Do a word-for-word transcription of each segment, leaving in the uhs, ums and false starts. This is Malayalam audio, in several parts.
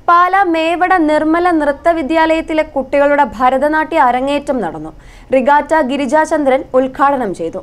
പാല മേവട നിർമ്മല നൃത്തവിദ്യാലയത്തിലെ കുട്ടികളുടെ ഭരതനാട്യ അരങ്ങേറ്റം നടന്നു. റിഗാറ്റ ഗിരിജാചന്ദ്രൻ ഉദ്ഘാടനം ചെയ്തു.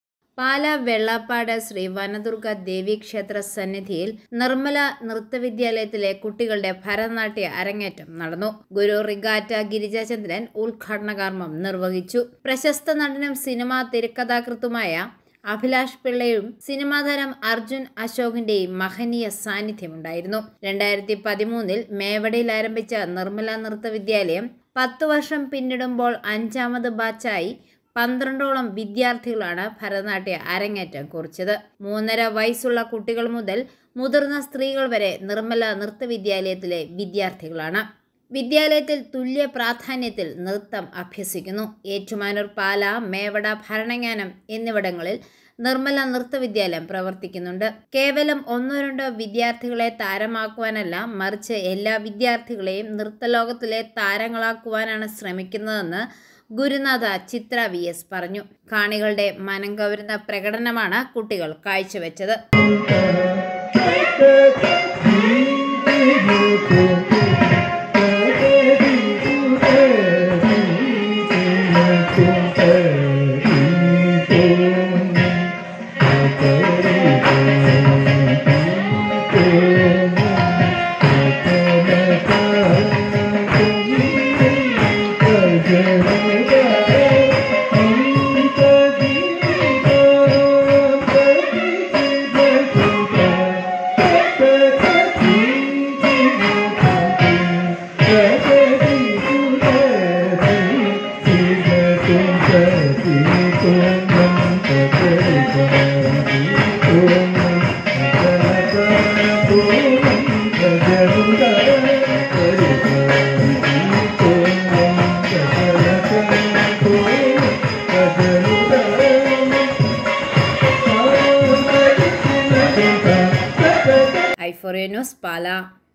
പാല വെള്ളാപ്പാട് ശ്രീ വനദുർഗ ദേവി ക്ഷേത്ര സന്നിധിയിൽ നിർമ്മല നൃത്തവിദ്യാലയത്തിലെ കുട്ടികളുടെ ഭരതനാട്യ അരങ്ങേറ്റം നടന്നു. ഗുരു റിഗാറ്റ ഗിരിജാചന്ദ്രൻ ഉദ്ഘാടന കർമ്മം നിർവഹിച്ചു. പ്രശസ്ത നടനും സിനിമാ തിരക്കഥാകൃത്തുമായ അഭിലാഷ് പിള്ളയും സിനിമാ താരം അർജുൻ അശോകിന്റെയും മഹനീയ സാന്നിധ്യമുണ്ടായിരുന്നു. രണ്ടായിരത്തി പതിമൂന്നിൽ മേവടയിൽ ആരംഭിച്ച നിർമ്മല നൃത്തവിദ്യാലയം പത്തു വർഷം പിന്നിടുമ്പോൾ അഞ്ചാമത് ബാച്ചായി പന്ത്രണ്ടോളം വിദ്യാർത്ഥികളാണ് ഭരതനാട്യ അരങ്ങേറ്റം കുറിച്ചത്. മൂന്നര വയസ്സുള്ള കുട്ടികൾ മുതൽ മുതിർന്ന സ്ത്രീകൾ വരെ നിർമ്മല നൃത്തവിദ്യാലയത്തിലെ വിദ്യാർത്ഥികളാണ്. വിദ്യാലയത്തിൽ തുല്യ പ്രാധാന്യത്തിൽ നൃത്തം അഭ്യസിക്കുന്നു. ഏറ്റുമാനൂർ, പാല, മേവട, ഭരണങ്ങാനം എന്നിവിടങ്ങളിൽ നിർമ്മല നൃത്തവിദ്യാലയം പ്രവർത്തിക്കുന്നുണ്ട്. കേവലം ഒന്നോ രണ്ടോ വിദ്യാർത്ഥികളെ താരമാക്കുവാനല്ല, മറിച്ച് എല്ലാ വിദ്യാർത്ഥികളെയും നൃത്തലോകത്തിലെ താരങ്ങളാക്കുവാനാണ് ശ്രമിക്കുന്നതെന്ന് ഗുരുനാഥ ചിത്ര വി എസ് പറഞ്ഞു. കാണികളുടെ മനം കവരുന്ന പ്രകടനമാണ് കുട്ടികൾ കാഴ്ചവെച്ചത്. I four U news, Pala.